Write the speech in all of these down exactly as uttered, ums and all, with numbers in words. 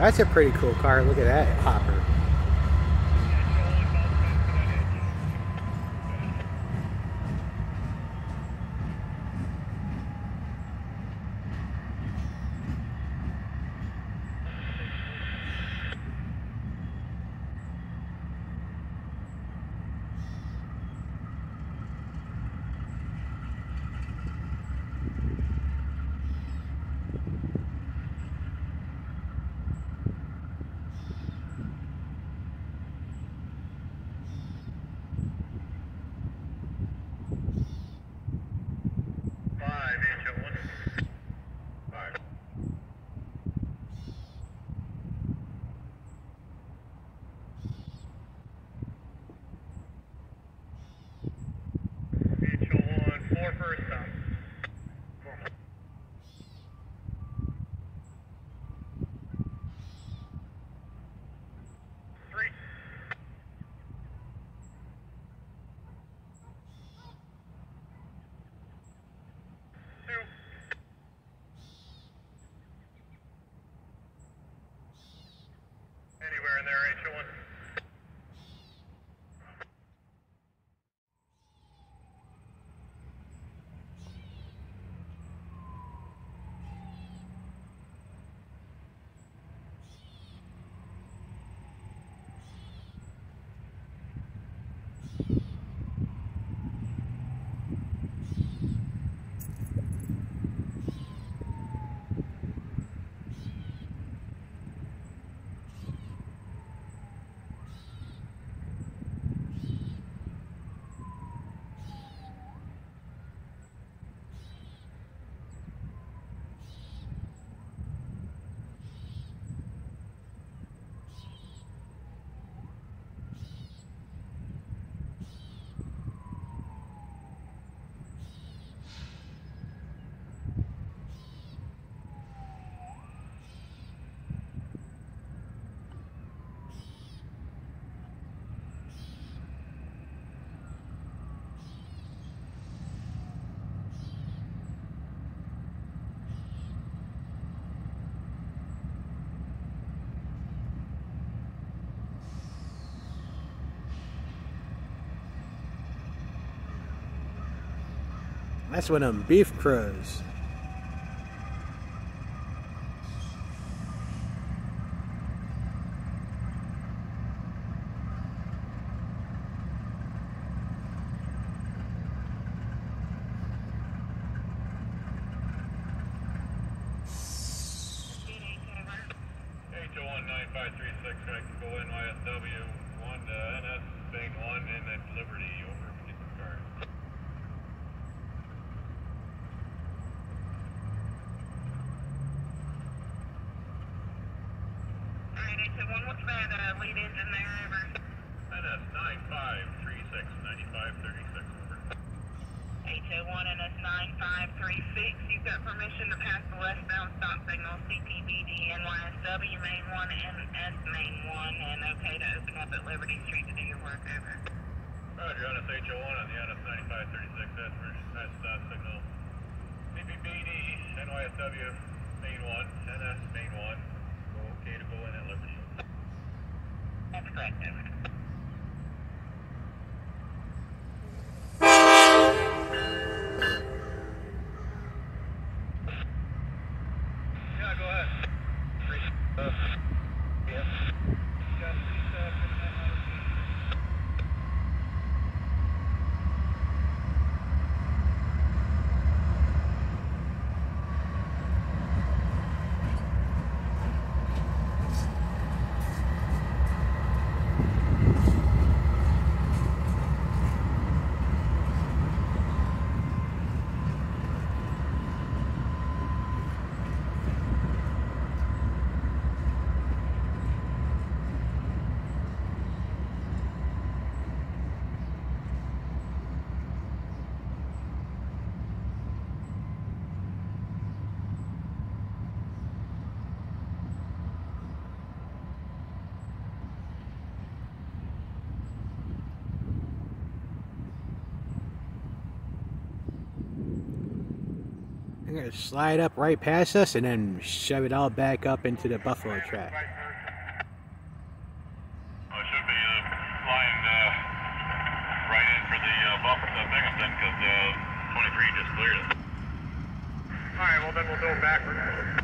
That's a pretty cool car. Look at that hopper. Anywhere in there, H zero one. That's one of them beef crows. H zero one nine five three six, practical N Y S W one to N S H one and then Liberty over particular car. Alright, H zero one, what's that uh, lead engine there, over? N S nine five three six, ninety-five thirty-six, over. H zero one N S nine five three six, you've got permission to pass the westbound stop signal C T B D N Y S W main one and N S main one, and okay to open up at Liberty Street to do your work, over. Roger, N S H zero one on the N S ninety-five thirty-six, that's permission to pass stop signal C T B D N Y S W main one, N S main one, okay to go in at Liberty. That's correct, over. Yeah, go ahead. Uh, yeah. Got C SAP and N I C. They're gonna slide up right past us and then shove it all back up into the buffalo track. Well, it should be uh, flying uh, right in for the uh, buff uh, Binghamton because uh, twenty-three just cleared it. Alright, well then we'll go backwards.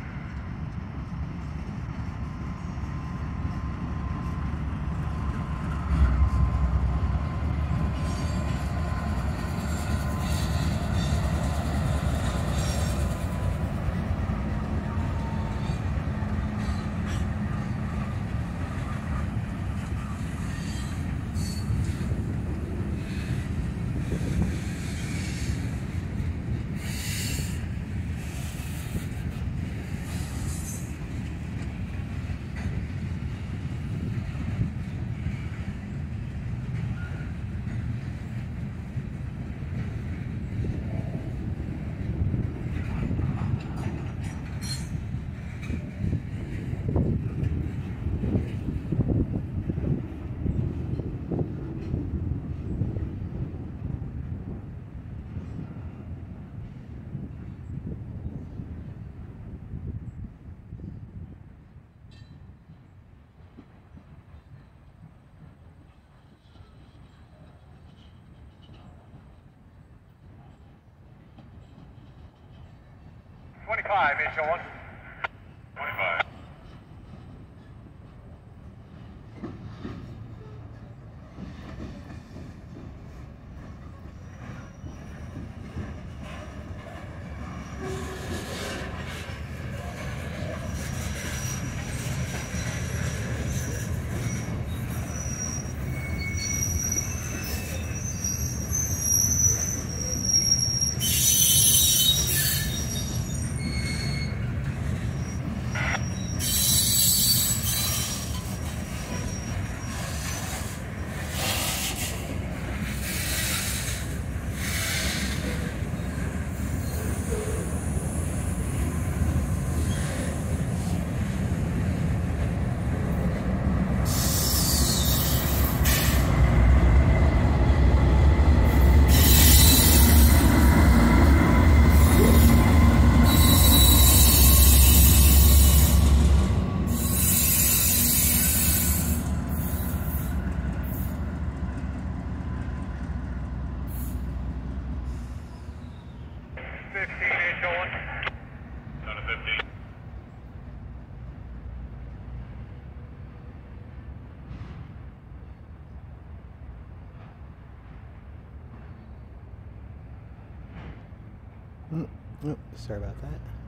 twenty-five, H zero one. twenty-five. fifteen, H zero one. Down to fifteen. Mm, oh, sorry about that.